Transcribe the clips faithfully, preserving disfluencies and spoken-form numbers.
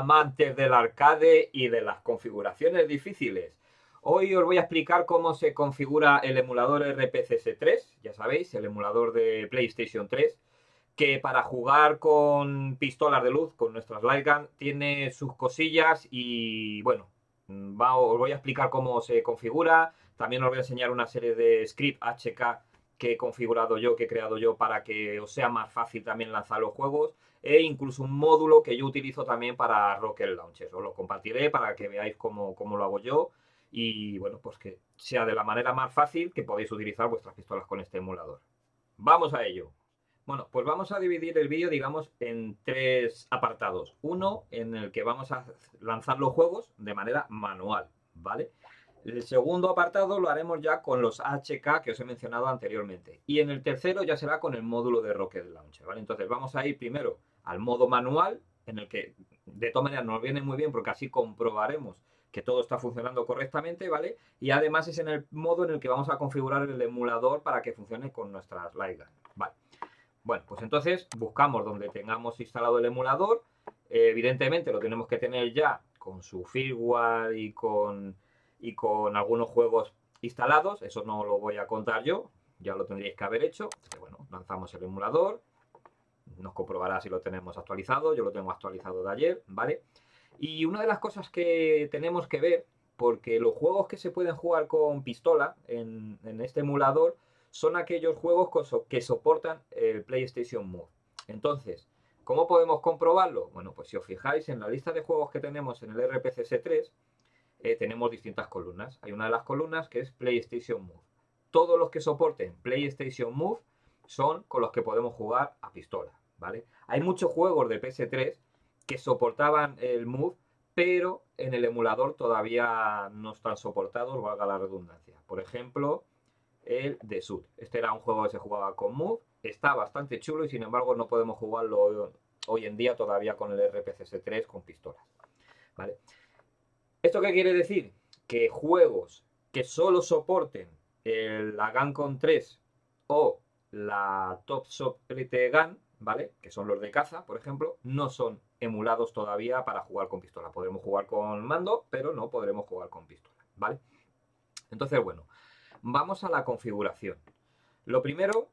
amantes del arcade y de las configuraciones difíciles. Hoy os voy a explicar cómo se configura el emulador R P C S tres, ya sabéis, el emulador de PlayStation tres, que para jugar con pistolas de luz, con nuestras Lightgun, tiene sus cosillas y bueno, va, os voy a explicar cómo se configura. También os voy a enseñar una serie de script H K que he configurado yo, que he creado yo para que os sea más fácil también lanzar los juegos, e incluso un módulo que yo utilizo también para Rocket Launcher. Os lo compartiré para que veáis cómo, cómo lo hago yo y bueno, pues que sea de la manera más fácil que podéis utilizar vuestras pistolas con este emulador. Vamos a ello. Bueno, pues vamos a dividir el vídeo, digamos, en tres apartados. Uno en el que vamos a lanzar los juegos de manera manual, ¿vale? El segundo apartado lo haremos ya con los H K que os he mencionado anteriormente. Y en el tercero ya será con el módulo de Rocket Launcher, ¿vale? Entonces vamos a ir primero al modo manual, en el que de todas maneras nos viene muy bien porque así comprobaremos que todo está funcionando correctamente, ¿vale? Y además es en el modo en el que vamos a configurar el emulador para que funcione con nuestras Lightgun, ¿vale? Bueno, pues entonces buscamos donde tengamos instalado el emulador. Eh, evidentemente lo tenemos que tener ya con su firmware y con, y con algunos juegos instalados. Eso no lo voy a contar yo, ya lo tendríais que haber hecho. Entonces, bueno, lanzamos el emulador. Nos comprobará si lo tenemos actualizado. Yo lo tengo actualizado de ayer, ¿vale? Y una de las cosas que tenemos que ver, porque los juegos que se pueden jugar con pistola en, en este emulador son aquellos juegos que soportan el PlayStation Move. Entonces, ¿cómo podemos comprobarlo? Bueno, pues si os fijáis en la lista de juegos que tenemos en el R P C S tres, eh, tenemos distintas columnas. Hay una de las columnas que es PlayStation Move. Todos los que soporten PlayStation Move son con los que podemos jugar a pistola, ¿vale? Hay muchos juegos de P S tres que soportaban el Move, pero en el emulador todavía no están soportados, valga la redundancia. Por ejemplo, el The Sud. Este era un juego que se jugaba con Move, está bastante chulo y sin embargo no podemos jugarlo hoy en día todavía con el R P C S tres con pistolas, ¿vale? ¿Esto qué quiere decir? Que juegos que solo soporten el, la Guncon tres o la Top Secret Gun, ¿vale? Que son los de caza, por ejemplo, no son emulados todavía para jugar con pistola. Podremos jugar con mando, pero no podremos jugar con pistola, ¿vale? Entonces, bueno, vamos a la configuración. Lo primero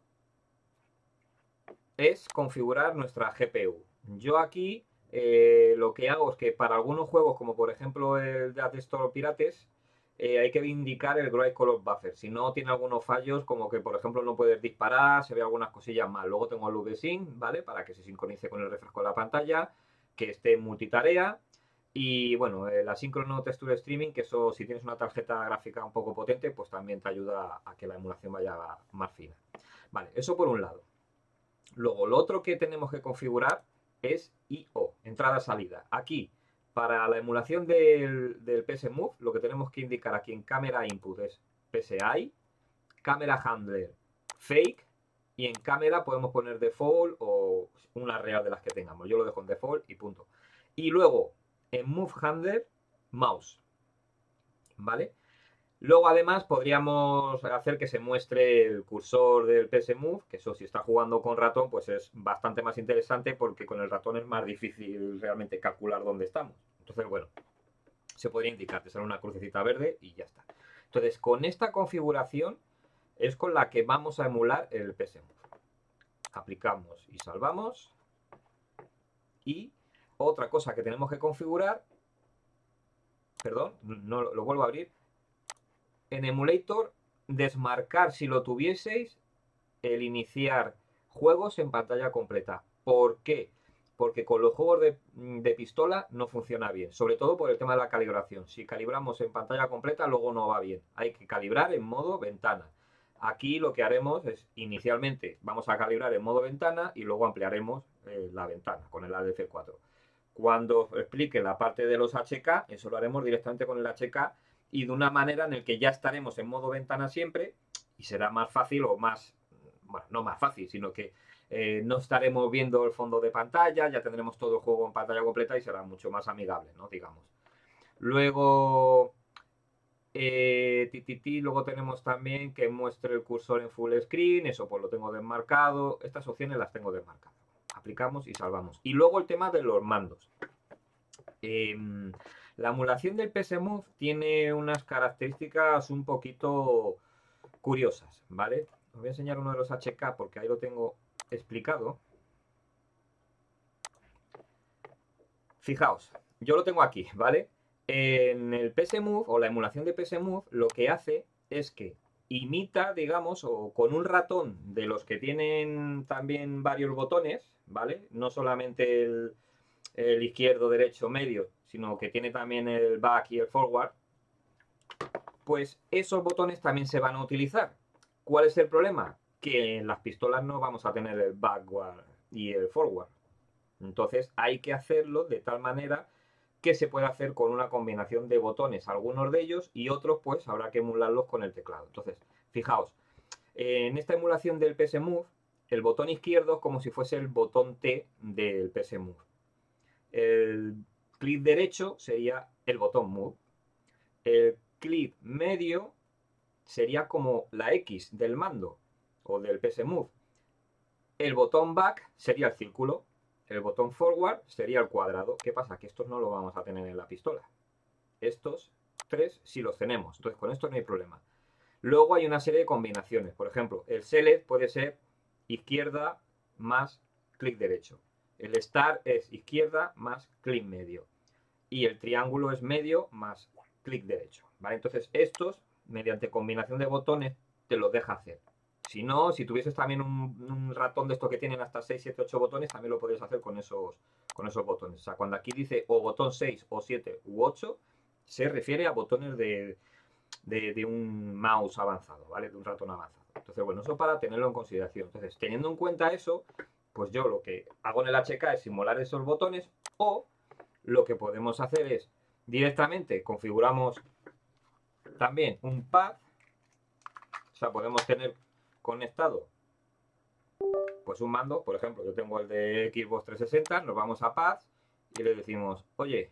es configurar nuestra G P U. Yo aquí eh, lo que hago es que para algunos juegos, como por ejemplo el Death Store Pirates, eh, hay que indicar el Gray Color Buffer. Si no, tiene algunos fallos, como que por ejemplo no puedes disparar, se ve algunas cosillas mal. Luego tengo el V Sync, ¿vale? Para que se sincronice con el refresco de la pantalla, que esté en multitarea. Y bueno, el asíncrono texture streaming, que eso si tienes una tarjeta gráfica un poco potente, pues también te ayuda a que la emulación vaya más fina. Vale, eso por un lado. Luego, lo otro que tenemos que configurar es I O, entrada-salida. Aquí, para la emulación del, del P S Move, lo que tenemos que indicar aquí en Camera Input es P S I, Camera Handler Fake, y en cámara podemos poner Default o una real de las que tengamos. Yo lo dejo en Default y punto. Y luego, en Move Handler, Mouse, ¿vale? Luego, además, podríamos hacer que se muestre el cursor del P S Move, que eso si está jugando con ratón, pues es bastante más interesante porque con el ratón es más difícil realmente calcular dónde estamos. Entonces, bueno, se podría indicar, te sale una crucecita verde y ya está. Entonces, con esta configuración es con la que vamos a emular el P S Move. Aplicamos y salvamos. Y otra cosa que tenemos que configurar, perdón, no lo vuelvo a abrir. En Emulator, desmarcar, si lo tuvieseis, el iniciar juegos en pantalla completa. ¿Por qué? Porque con los juegos de, de pistola no funciona bien, sobre todo por el tema de la calibración. Si calibramos en pantalla completa, luego no va bien. Hay que calibrar en modo ventana. Aquí lo que haremos es, inicialmente, vamos a calibrar en modo ventana y luego ampliaremos eh, la ventana con el A D C cuatro. Cuando os explique la parte de los H K, eso lo haremos directamente con el H K y de una manera en la que ya estaremos en modo ventana siempre y será más fácil o más, bueno, no más fácil, sino que eh, no estaremos viendo el fondo de pantalla, ya tendremos todo el juego en pantalla completa y será mucho más amigable, ¿no? Digamos. Luego, eh, ti, ti, ti, luego tenemos también que muestre el cursor en full screen, eso pues lo tengo desmarcado, estas opciones las tengo desmarcadas. Aplicamos y salvamos. Y luego el tema de los mandos. Eh, la emulación del P S Move tiene unas características un poquito curiosas, ¿vale? Os voy a enseñar uno de los H K porque ahí lo tengo explicado. Fijaos, yo lo tengo aquí, ¿vale? En el P S Move o la emulación de P S Move lo que hace es que imita, digamos, o con un ratón de los que tienen también varios botones, ¿vale? No solamente el, el izquierdo, derecho, medio, sino que tiene también el back y el forward, pues esos botones también se van a utilizar. ¿Cuál es el problema? Que en las pistolas no vamos a tener el backward y el forward. Entonces hay que hacerlo de tal manera que se puede hacer con una combinación de botones, algunos de ellos, y otros pues habrá que emularlos con el teclado. Entonces, fijaos, en esta emulación del P S Move, el botón izquierdo es como si fuese el botón T del P S Move. El clic derecho sería el botón Move. El clic medio sería como la X del mando o del P S Move. El botón Back sería el círculo. El botón Forward sería el cuadrado. ¿Qué pasa? Que estos no lo vamos a tener en la pistola. Estos tres sí los tenemos. Entonces con esto no hay problema. Luego hay una serie de combinaciones. Por ejemplo, el Select puede ser izquierda más clic derecho. El Start es izquierda más clic medio. Y el triángulo es medio más clic derecho. ¿Vale? Entonces estos, mediante combinación de botones, te los deja hacer. Si no, si tuvieses también un, un ratón de estos que tienen hasta seis, siete, ocho botones, también lo podrías hacer con esos, con esos botones. O sea, cuando aquí dice o botón seis, o siete u ocho, se refiere a botones de, de, de un mouse avanzado, ¿vale? De un ratón avanzado. Entonces, bueno, eso para tenerlo en consideración. Entonces, teniendo en cuenta eso, pues yo lo que hago en el H K es simular esos botones, o lo que podemos hacer es directamente configuramos también un pad. O sea, podemos tener conectado pues un mando, por ejemplo, yo tengo el de Xbox trescientos sesenta, nos vamos a Pads y le decimos, oye,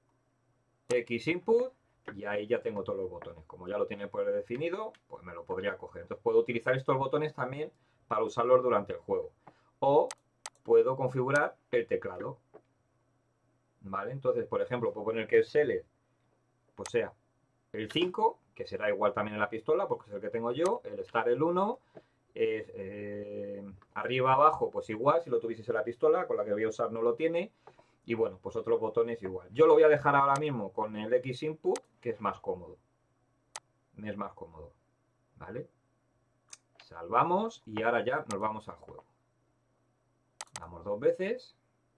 X input, y ahí ya tengo todos los botones. Como ya lo tiene predefinido, pues me lo podría coger. Entonces puedo utilizar estos botones también para usarlos durante el juego. O puedo configurar el teclado. ¿Vale? Entonces, por ejemplo, puedo poner que el Select pues sea el cinco, que será igual también en la pistola, porque es el que tengo yo, el Start el uno, es, eh, arriba, abajo, pues igual, si lo tuvieses en la pistola, con la que voy a usar no lo tiene, y bueno, pues otros botones igual. Yo lo voy a dejar ahora mismo con el X input, que es más cómodo, me es más cómodo, ¿vale? Salvamos y ahora ya nos vamos al juego. Damos dos veces.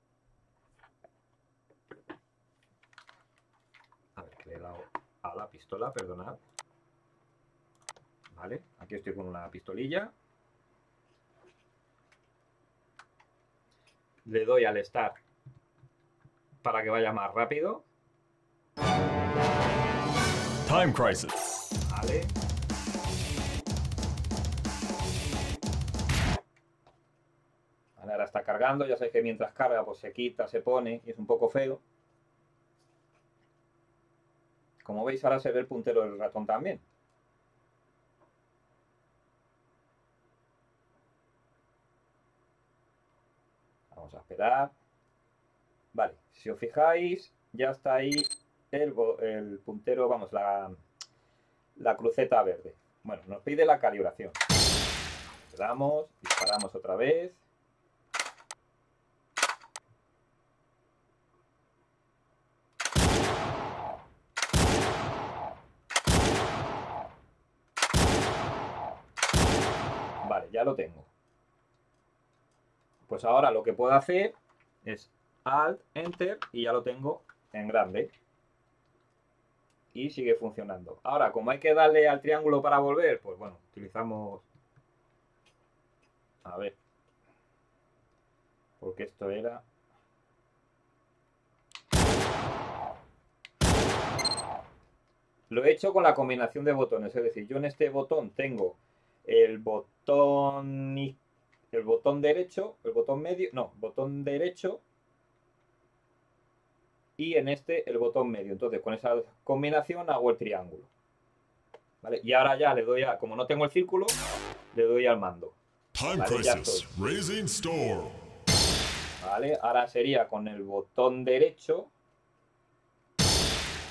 A ver, que le he dado a la pistola, perdonad. Vale, aquí estoy con una pistolilla. Le doy al Start para que vaya más rápido. Time Crisis. Vale. Vale, ahora está cargando. Ya sabéis que mientras carga pues se quita, se pone y es un poco feo. Como veis ahora se ve el puntero del ratón también. Vamos a esperar. Vale, si os fijáis, ya está ahí el, el puntero, vamos, la, la cruceta verde. Bueno, nos pide la calibración. Le damos, disparamos otra vez. Vale, ya lo tengo. Pues ahora lo que puedo hacer es Alt, Enter y ya lo tengo en grande. Y sigue funcionando. Ahora, como hay que darle al triángulo para volver, pues bueno, utilizamos... A ver. Porque esto era... Lo he hecho con la combinación de botones. Es decir, yo en este botón tengo el botón... El botón derecho, el botón medio... No, botón derecho... Y en este el botón medio. Entonces con esa combinación hago el triángulo. ¿Vale? Y ahora ya le doy a... Como no tengo el círculo, le doy al mando. Time Vale, ya Crisis. estoy. Raising Storm. ¿Vale? Ahora sería con el botón derecho.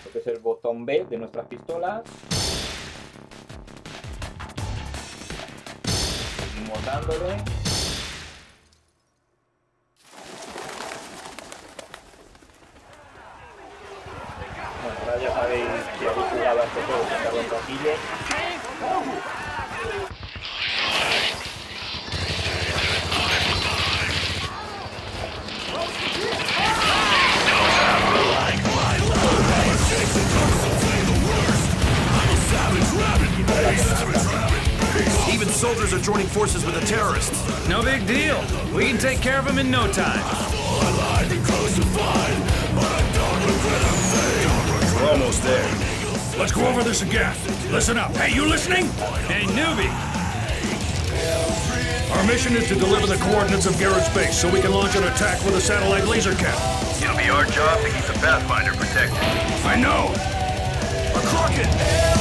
Este es el botón B de nuestras pistolas. Seguimos dándole. Bueno, ahora ya sabéis si habéis jugado a este juego que está en ratillo. Even soldiers are joining forces with the terrorists. No big deal. We can take care of them in no time. We're almost there. Let's go over this again. Listen up. Hey, you listening? Hey, newbie. Our mission is to deliver the coordinates of Garrett's base so we can launch an attack with a satellite laser cannon. It'll be our job to keep the Pathfinder protected. I know. A Crockett!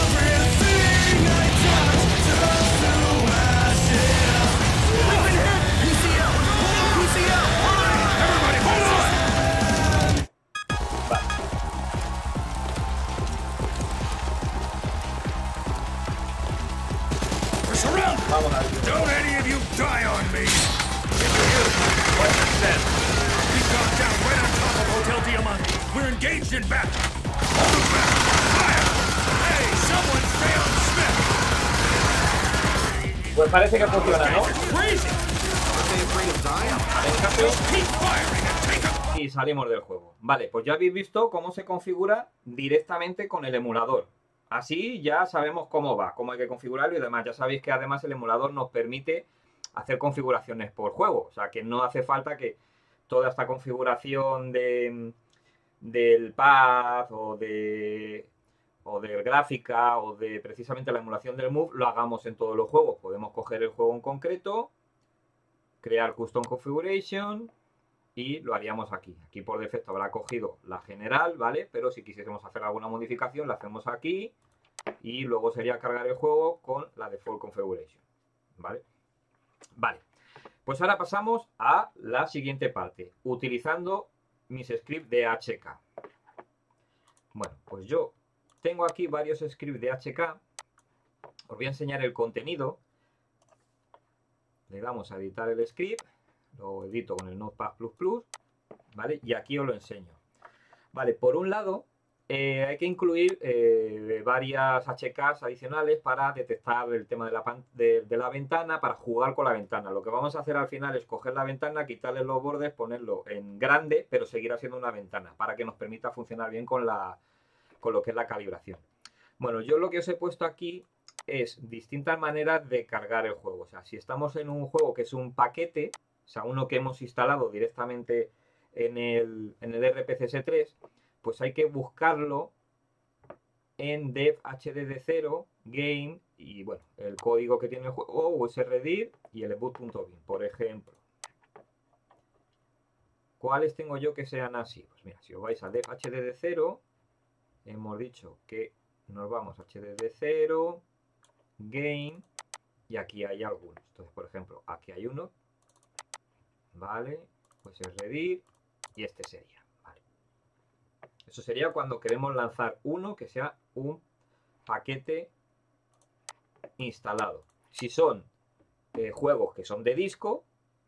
Vamos a ver. Don't any of you die on me! What's the sense? We've gone down right on top of Hotel Diamante. We're engaged in battle. Move back! Fire! Hey, someone stay on Smith! Pues parece que funciona, ¿no? Crazy! Keep firing and take a... Y salimos del juego. Vale, pues ya habéis visto cómo se configura directamente con el emulador. Así ya sabemos cómo va, cómo hay que configurarlo y demás. Ya sabéis que además el emulador nos permite hacer configuraciones por juego. O sea, que no hace falta que toda esta configuración de, del path o de o de gráfica o de precisamente la emulación del Move lo hagamos en todos los juegos. Podemos coger el juego en concreto, crear Custom Configuration y lo haríamos aquí. Aquí por defecto habrá cogido la general, ¿vale? Pero si quisiésemos hacer alguna modificación, la hacemos aquí. Y luego sería cargar el juego con la Default Configuration, ¿vale? Vale. Pues ahora pasamos a la siguiente parte. Utilizando mis scripts de H K. Bueno, pues yo tengo aquí varios scripts de H K. Os voy a enseñar el contenido. Le damos a editar el script. Lo edito con el Notepad plus plus, ¿vale? Y aquí os lo enseño. Vale, por un lado, eh, hay que incluir eh, varias H Ks adicionales para detectar el tema de la, de, de la ventana, para jugar con la ventana. Lo que vamos a hacer al final es coger la ventana, quitarle los bordes, ponerlo en grande, pero seguirá siendo una ventana, para que nos permita funcionar bien con, la, con lo que es la calibración. Bueno, yo lo que os he puesto aquí es distintas maneras de cargar el juego. O sea, si estamos en un juego que es un paquete, o sea, uno que hemos instalado directamente en el, en el R P C S tres, pues hay que buscarlo en dev H D D cero, game, y bueno, el código que tiene el juego, usrdir y el boot.bin, por ejemplo. ¿Cuáles tengo yo que sean así? Pues mira, si os vais a dev H D D cero, hemos dicho que nos vamos a H D D cero, game, y aquí hay algunos. Entonces, por ejemplo, aquí hay uno. Vale, pues es redir y este sería, vale. Eso sería cuando queremos lanzar uno que sea un paquete instalado. Si son eh, juegos que son de disco,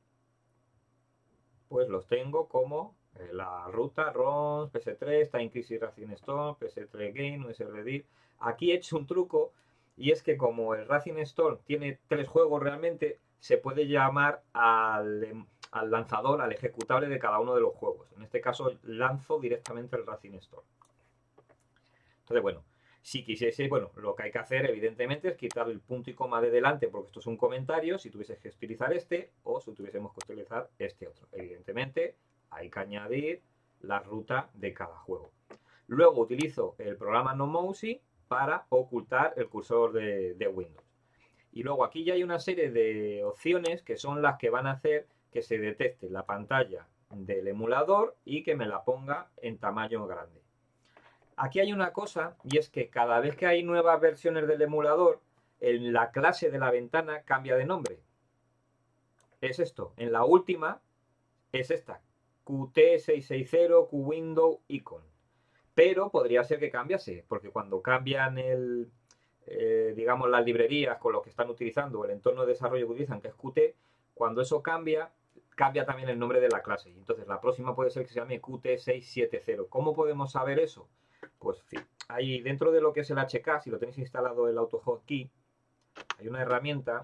pues los tengo como eh, la ruta, ROMs, P S tres, Time Crisis Racing Storm, P S tres Game, usrdir. Aquí he hecho un truco y es que como el Racing Storm tiene tres juegos realmente, se puede llamar al... al lanzador, al ejecutable de cada uno de los juegos. En este caso lanzo directamente el Racing Storm. Entonces, bueno, si quisiese, bueno, lo que hay que hacer evidentemente es quitar el punto y coma de delante porque esto es un comentario, si tuviese que utilizar este o si tuviésemos que utilizar este otro. Evidentemente hay que añadir la ruta de cada juego. Luego utilizo el programa NoMousy para ocultar el cursor de, de Windows. Y luego aquí ya hay una serie de opciones que son las que van a hacer que se detecte la pantalla del emulador y que me la ponga en tamaño grande. Aquí hay una cosa y es que cada vez que hay nuevas versiones del emulador, en la clase de la ventana cambia de nombre. Es esto. En la última es esta. Q T seiscientos sesenta, QWindow Icon. pero podría ser que cambiase, porque cuando cambian el, eh, digamos, las librerías con lo que están utilizando, el entorno de desarrollo que utilizan, que es Qt, cuando eso cambia, cambia también el nombre de la clase. Y entonces la próxima puede ser que se llame Qt seiscientos setenta. ¿Cómo podemos saber eso? Pues sí, ahí dentro de lo que es el H K, si lo tenéis instalado el AutoHotkey, hay una herramienta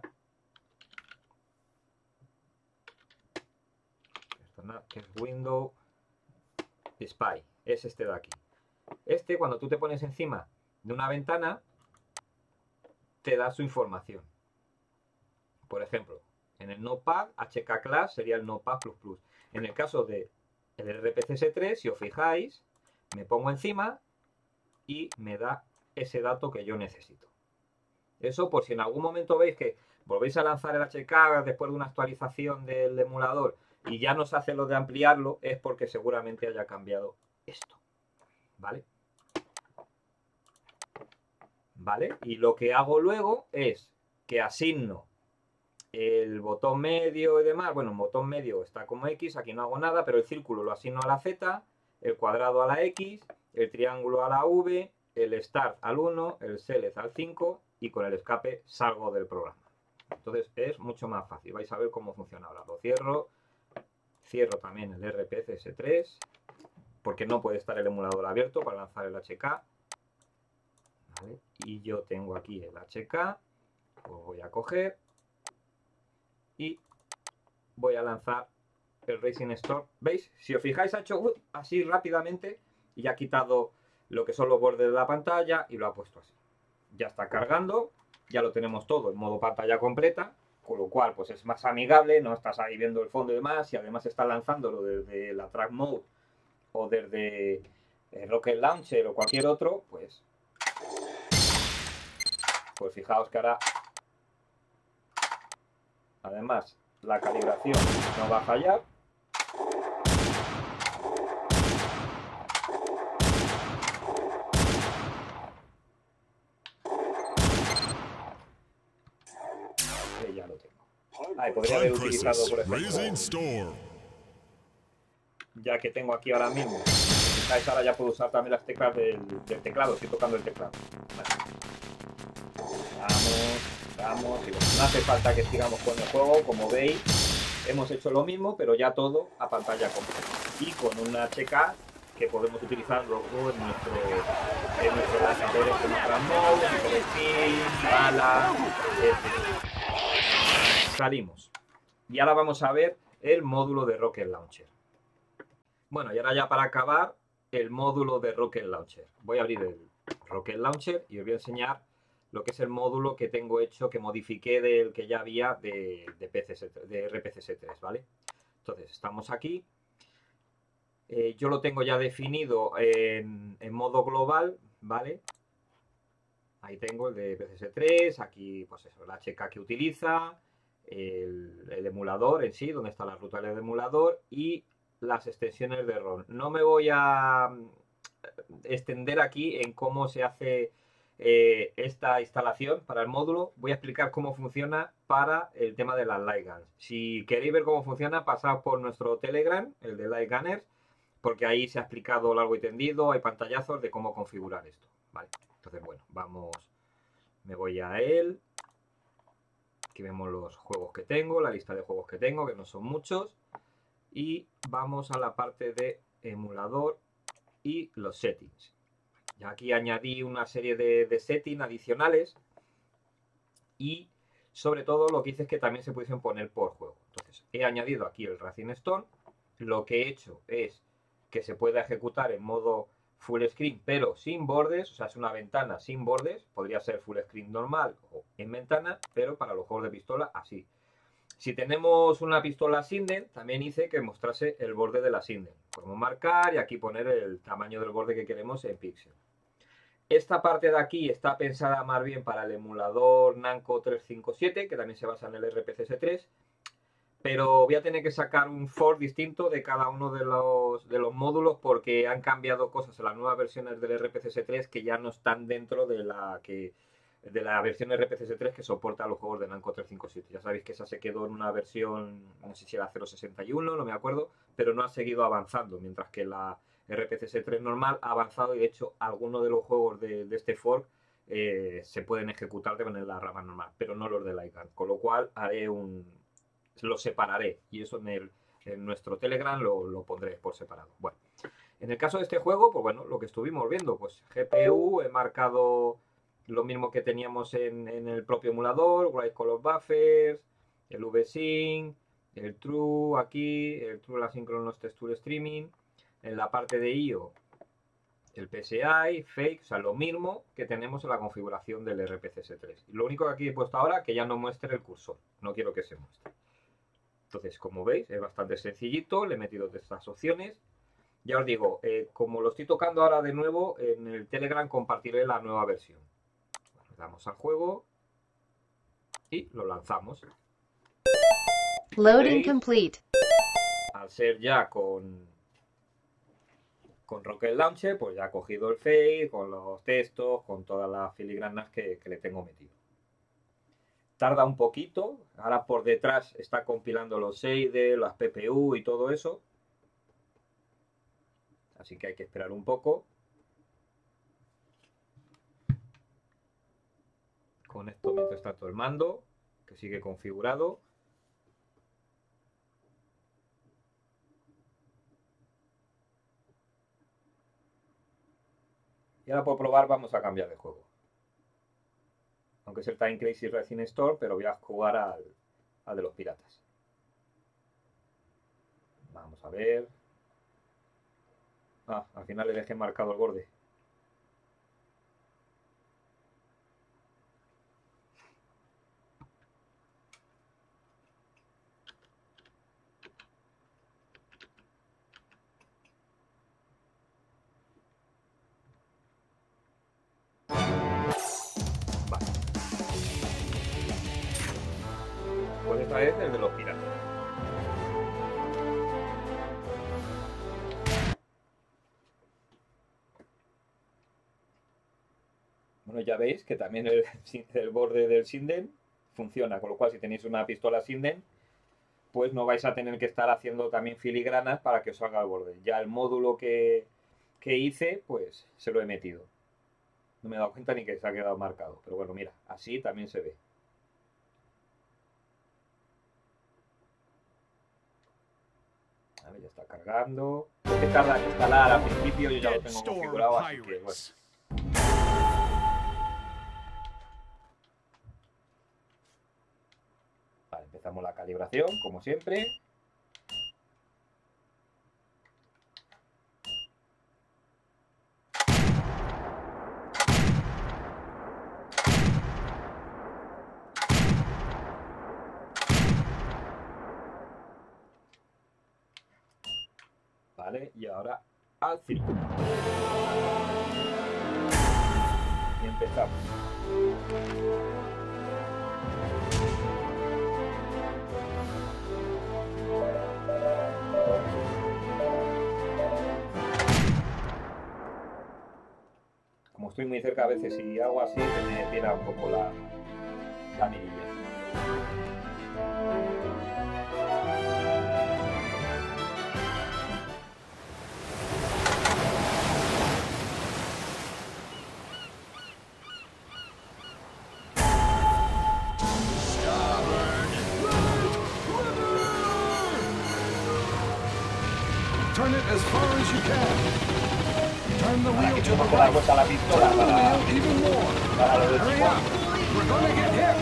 que es Windows Spy, es este de aquí. Este, cuando tú te pones encima de una ventana, te da su información. Por ejemplo, en el Notepad, H K Class sería el Notepad plus plus. En el caso del R P C S tres, si os fijáis, me pongo encima y me da ese dato que yo necesito. Eso por si en algún momento veis que volvéis a lanzar el H K después de una actualización del emulador y ya no se hace lo de ampliarlo, es porque seguramente haya cambiado esto. ¿Vale? ¿Vale? Y lo que hago luego es que asigno el botón medio y demás. Bueno, el botón medio está como X, aquí no hago nada, pero el círculo lo asigno a la Z, el cuadrado a la X, el triángulo a la V, el Start al uno, el Select al cinco y con el escape salgo del programa. Entonces es mucho más fácil. Vais a ver cómo funciona ahora. Lo cierro, cierro también el R P C S tres, porque no puede estar el emulador abierto para lanzar el H K. ¿Vale? Y yo tengo aquí el H K, lo voy a coger y voy a lanzar el Racing Storm. ¿Veis? Si os fijáis, ha hecho uh, así rápidamente y ha quitado lo que son los bordes de la pantalla y lo ha puesto así. Ya está cargando, ya lo tenemos todo en modo pantalla completa, con lo cual pues es más amigable, no estás ahí viendo el fondo y demás, y además estás lanzándolo desde la Track Mode o desde el Rocket Launcher o cualquier otro, pues pues fijaos que ahora además la calibración no va a fallar. Eh, ya lo tengo. Ay, podría haber Time utilizado, Crisis por ejemplo, Raising Storm. ya que tengo aquí ahora mismo. Fijáis, ahora ya puedo usar también las teclas del, del teclado, estoy tocando el teclado. Vale. Vamos, vamos, y bueno, no hace falta que sigamos con el juego, como veis, hemos hecho lo mismo, pero ya todo a pantalla completa. Y con un H K que podemos utilizar luego en nuestro en nuestros lanzadores como Transmode, Collecting, Bala, etcétera. Salimos. Y ahora vamos a ver el módulo de Rocket Launcher. Bueno, y ahora ya para acabar, el módulo de Rocket Launcher. Voy a abrir el Rocket Launcher y os voy a enseñar lo que es el módulo que tengo hecho, que modifiqué del que ya había de, de, P C S, de R P C S tres, ¿vale? Entonces, estamos aquí. Eh, yo lo tengo ya definido en, en modo global, ¿vale? Ahí tengo el de P C S tres, aquí, pues eso, el H K que utiliza, el, el emulador en sí, donde está la ruta del emulador y las extensiones de ROM. No me voy a extender aquí en cómo se hace eh, esta instalación para el módulo. Voy a explicar cómo funciona para el tema de las Light Guns. Si queréis ver cómo funciona, pasad por nuestro Telegram, el de Light Gunners, porque ahí se ha explicado largo y tendido, hay pantallazos de cómo configurar esto, ¿vale? Entonces, bueno, vamos, me voy a él. Aquí vemos los juegos que tengo, la lista de juegos que tengo, que no son muchos. Y vamos a la parte de emulador y los settings. Ya aquí añadí una serie de, de settings adicionales y sobre todo lo que hice es que también se pudiesen poner por juego. Entonces he añadido aquí el Racing Storm. Lo que he hecho es que se pueda ejecutar en modo full screen pero sin bordes, o sea, es una ventana sin bordes. Podría ser full screen normal o en ventana, pero para los juegos de pistola así. Si tenemos una pistola Sinden, también hice que mostrase el borde de la Sinden. Podemos marcar y aquí poner el tamaño del borde que queremos en píxel. Esta parte de aquí está pensada más bien para el emulador Namco trescientos cincuenta y siete, que también se basa en el R P C S tres. Pero voy a tener que sacar un for distinto de cada uno de los, de los módulos porque han cambiado cosas en las nuevas versiones del R P C S tres que ya no están dentro de la que... de la versión R P C S tres que soporta los juegos de Namco trescientos cincuenta y siete. Ya sabéis que esa se quedó en una versión, no sé si era cero sesenta y uno, no me acuerdo, pero no ha seguido avanzando, mientras que la R P C S tres normal ha avanzado y de hecho algunos de los juegos de, de este fork eh, se pueden ejecutar de manera rama normal, pero no los de Light Gun, con lo cual haré un... los separaré y eso en, el, en nuestro Telegram lo, lo pondré por separado. Bueno, en el caso de este juego, pues bueno, lo que estuvimos viendo, pues G P U, he marcado lo mismo que teníamos en, en el propio emulador, White Color Buffers, el V-Sync, el True aquí, el True Asynchronous Texture Streaming, en la parte de I O, el P S I, Fake, o sea, lo mismo que tenemos en la configuración del R P C S tres. Y lo único que aquí he puesto ahora que ya no muestre el cursor, no quiero que se muestre. Entonces, como veis, es bastante sencillito, le he metido estas opciones. Ya os digo, eh, como lo estoy tocando ahora de nuevo, en el Telegram compartiré la nueva versión. Bueno, le damos al juego y lo lanzamos. Loading ¿Veis? complete. Al ser ya con, con Rocket Launcher, pues ya ha cogido el fake, con los textos, con todas las filigranas que, que le tengo metido. Tarda un poquito, ahora por detrás está compilando los shaders, las P P U y todo eso. Así que hay que esperar un poco. Conecto mientras tanto el mando, que sigue configurado. Y ahora por probar vamos a cambiar de juego. Aunque es el Time Crisis Racing Storm, pero voy a jugar al, al de los piratas. Vamos a ver. Ah, al final le dejé marcado el borde. Vale. Pues esta es el de los piratas. Bueno, ya veis que también el, el borde del Sinden funciona, con lo cual si tenéis una pistola Sinden, pues no vais a tener que estar haciendo también filigranas para que os salga el borde. Ya el módulo que, que hice, pues se lo he metido. No me he dado cuenta ni que se ha quedado marcado, pero bueno, mira, así también se ve. A ver, ya está cargando. Lo que tarda en instalar al principio, yo ya lo tengo configurado, así que bueno. Vale, empezamos la calibración, como siempre. Vale, y ahora al círculo. Y empezamos. Como estoy muy cerca, a veces si hago así se me tira un poco la, la mirilla. Turn it as far as you can. Turn the Ahora wheel que to tengo the que dar right. vuelta a la pistola Turn the para, wheel even more. para lo del Hurry tipo. up. We're gonna get hit.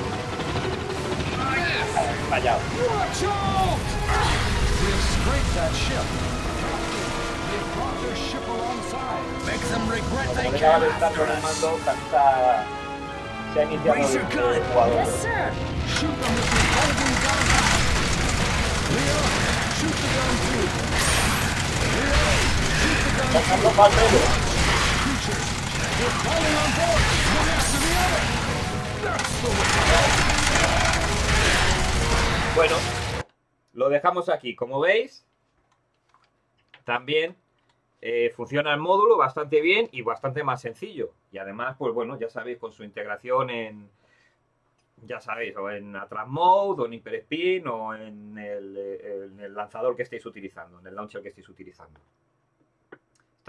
Fallado. Watch out! We have scraped that ship. They brought their ship alongside. Make them regret Como they le acaba de came estar after con el us. mando, canta, se ha iniciado Raise el, your gun. el jugador. Yes, sir. Shoot them with your holding gun. Leo, shoot the gun too. Leo, shoot the gun Sacando too. para el medio. Creatures, we're falling on board, one after the other. That's the way. Bueno, lo dejamos aquí. Como veis, también eh, funciona el módulo bastante bien y bastante más sencillo. Y además, pues bueno, ya sabéis, con su integración en, ya sabéis, o en Atlas Mode, o en Hyper Spin, o en el, en el lanzador que estéis utilizando, en el launcher que estéis utilizando.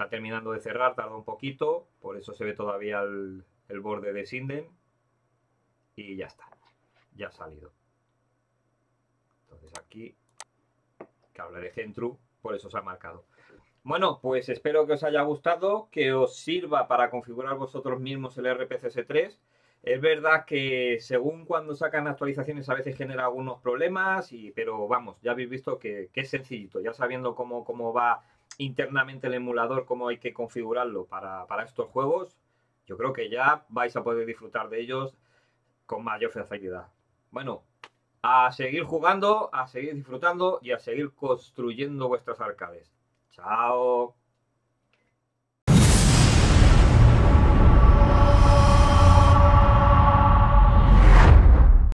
está terminando de cerrar, tarda un poquito, por eso se ve todavía el, el borde de Sinden. Y ya está, ya ha salido. Entonces aquí, cable de Gentru, por eso se ha marcado. Bueno, pues espero que os haya gustado, que os sirva para configurar vosotros mismos el R P C S tres. Es verdad que según cuando sacan actualizaciones a veces genera algunos problemas, y, pero vamos, ya habéis visto que, que es sencillito, ya sabiendo cómo, cómo va internamente el emulador, cómo hay que configurarlo para, para estos juegos, yo creo que ya vais a poder disfrutar de ellos con mayor facilidad. Bueno, a seguir jugando, a seguir disfrutando y a seguir construyendo vuestras arcades. Chao.